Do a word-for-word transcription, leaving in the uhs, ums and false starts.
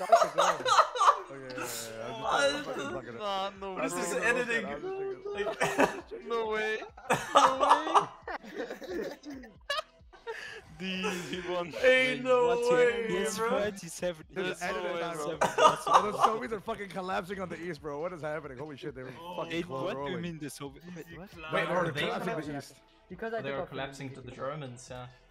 start the game. Okay, yeah, yeah, yeah. What? Nah, no What is bro. this editing? Like, no way. No way. D, he won. Ain't no way, He's bro. thirty-seven. There's He's editing time, bro. thirty-seven. Oh, those Soviets are fucking collapsing on the east, bro. What is happening? Holy shit, they were fucking Wait, close what do you rolling. mean the Soviet? Wait, what? Wait, Or they're they- collapsing the east. Because I They took are off collapsing to the Germans, yeah.